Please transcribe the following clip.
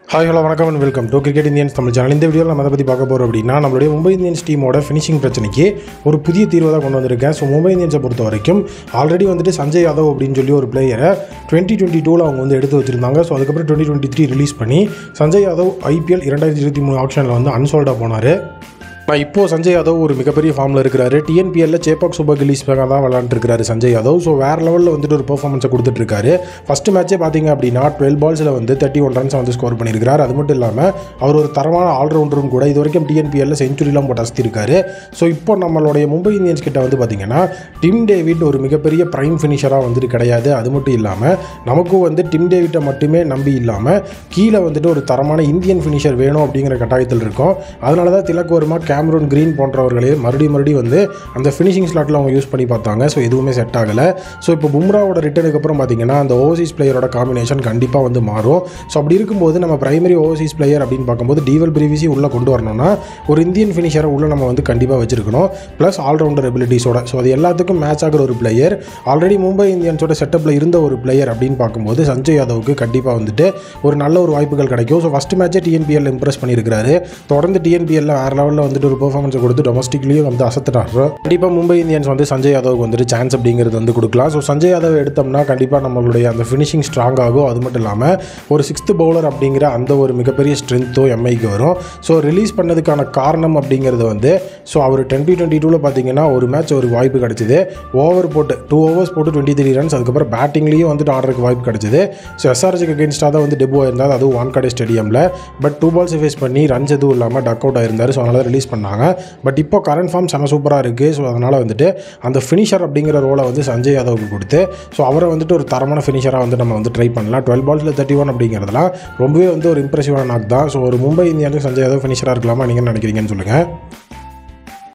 Hi hello வணக்கம் and welcome to cricket Indians Tamil channel. இந்த வீடியோவில் நம்ம அதை பற்றி பார்க்க போகிறோம் அப்படின்னா நம்மளுடைய மும்பை இந்தியன்ஸ் டீமோட ஃபினிஷிங் பிரச்சனைக்கு ஒரு புதிய தீர்வை தான் கொண்டு வந்திருக்கேன். ஸோ மும்பை இந்தியன்ஸை பொறுத்த வரைக்கும் ஆல்ரெடி வந்துட்டு சஞ்சய் யாதவ் அப்படின்னு சொல்லி ஒரு பிளேயரை 2022 அவங்க வந்து எடுத்து வச்சிருந்தாங்க. ஸோ அதுக்கப்புறம் 2023 ரிலீஸ் பண்ணி சஞ்சய் யாதவ் IPL 2023 ஆக்ஷனில் வந்து அன்சோல்டாக போனார். நான் இப்போது சஞ்சய் யாதவ் ஒரு மிகப்பெரிய ஃபார்மில் இருக்கிறாரு. TNPL சேப்பாக் சூப்பர் கில்லிஸ்க்காக தான் விளாண்டுருக்காரு சஞ்சய் யாதவ். ஸோ வேறு லெவலில் வந்துட்டு ஒரு பெர்ஃபார்மன்ஸை கொடுத்துட்ருக்காரு. ஃபஸ்ட்டு மேட்ச்சே பார்த்தீங்க அப்படின்னா 12 பால்ஸில் வந்து 31 ரன்ஸ் வந்து ஸ்கோர் பண்ணியிருக்காரு. அது மட்டும் இல்லாமல் அவர் ஒரு தரமான ஆல்ரவுண்டரும் கூட. இது வரைக்கும் TNPL செஞ்சுரிலாம் போட்டு அசத்திருக்காரு. ஸோ இப்போ நம்மளுடைய மும்பை இந்தியன்ஸ் கிட்ட வந்து பார்த்திங்கன்னா டிம் டேவிட் ஒரு மிகப்பெரிய ப்ரைம் ஃபினிஷராக வந்துட்டு கிடையாது. அது மட்டும் இல்லாமல் நமக்கும் வந்து டிம் டேவிட்டை மட்டுமே நம்பி இல்லாமல் கீழே வந்துட்டு ஒரு தரமான இந்தியன் ஃபினிஷர் வேணும் அப்படிங்கிற கட்டாயத்தில் இருக்கும். அதனால தான் திலக் வர்மா, கேமரூன் கிரீன் போன்றவர்களே மறுபடியும் வந்து அந்த ஃபினிஷிங் ஸ்லாட்டில் அவங்க யூஸ் பண்ணி பார்த்தாங்க. ஸோ எதுவுமே செட் ஆகலை. ஸோ இப்போ பும்ராவோட ரிட்டனுக்கு அப்புறம் பார்த்தீங்கன்னா அந்த ஓவர்சீஸ் பிளேயரோட காம்பினேஷன் கண்டிப்பாக வந்து மாறும். ஸோ அப்படி இருக்கும்போது நம்ம பிரைமரி ஓவர்சீஸ் பிளேயர் அப்படின்னு பார்க்கும்போது டிவல் பிரிவிசி உள்ளே கொண்டு வரணும்னா ஒரு இந்தியன் ஃபினிஷரை உள்ளே நம்ம வந்து கண்டிப்பாக வச்சிருக்கணும். Plus allrounder எபிலிட்டிஸோட. ஸோ அது எல்லாத்துக்கும் மேட்ச் ஆகிற ஒரு பிளேயர், ஆல்ரெடி மும்பை இந்தியன்ஸோட செட்டப்பில் இருந்த ஒரு பிளேயர் அப்படின்னு பார்க்கும்போது சஞ்சய் யாதவுக்கு கண்டிப்பாக வந்துட்டு ஒரு நல்ல ஒரு வாய்ப்புகள் கிடைக்கும். ஸோ ஃபஸ்ட்டு மேட்சே TNPL இம்ப்ரெஸ் பண்ணியிருக்காரு. தொடர்ந்து TNPL வேறு லெவலில் வந்துட்டு ஒரு பெர்ஃபார்மன்ஸை கொடுத்து டொமஸ்டிக்லேயும் வந்து அசத்துட்டாரு. கண்டிப்பாக மும்பை இந்தியன்ஸ் வந்து சஞ்சய் யாதவுக்கு வந்துட்டு சான்ஸ் அப்படிங்கிறது வந்து கொடுக்கலாம். ஸோ சஞ்சய் யாதவ் எடுத்தோம்னா கண்டிப்பாக நம்மளுடைய அந்த ஃபினிஷிங் ஸ்ட்ராங் ஆகும். அது மட்டும் இல்லாமல் ஒரு 6th பவுலர் அப்படிங்கிற அந்த ஒரு மிகப்பெரிய ஸ்ட்ரென்த்தோ MIக்கு வரும். ஸோ ரிலீஸ் பண்ணதுக்கான காரணம் அப்படிங்கிறது வந்து ஸோ அவர் 2022 பார்த்தீங்கன்னா ஒரு மேட்ச் ஒரு வாய்ப்பு கிடச்சிது. ஓவர் போட்டு 2 overs போட்டு 23 ரன்ஸ். அதுக்கப்புறம் பேட்டிங்லேயும் வந்துட்டு ஆடுறதுக்கு வாய்ப்பு கிடச்சிது. ஸோ SRHக்கு அகேன்ஸ்டாக தான் வந்து டெபோ ஆயிருந்தார். அதுவும் வான்கடே ஸ்டேடியமில். பட் 2 balls ஃபேஸ் பண்ணி ரன்ஸ் எதுவும் இல்லாமல் டக் அவுட் ஆயிருந்தார். ஸோ அதனால ரிலீஸ் பண்ணாங்க. பட் இப்போ கரண்ட் ஃபார்ம் செம சூப்பராக இருக்குது. ஸோ அதனால் வந்துட்டு அந்த ஃபினிஷர் அப்படிங்கிற ரோலை வந்து சஞ்சய் யாதவுக்கு கொடுத்து ஸோ அவரை வந்துட்டு ஒரு தரமான ஃபினிஷராக வந்து நம்ம வந்து ட்ரை பண்ணலாம். 12 balls 31 அப்படிங்கிறதுலாம் ரொம்பவே வந்து ஒரு இம்ப்ரெசிவான நாக் தான். ஸோ ஒரு மும்பை இந்தியனுக்கு சஞ்சய் யாதவ் ஃபினிஷராக இருக்கலாமா, நீங்கள் நினைக்கிறீங்கன்னு சொல்லுங்கள்.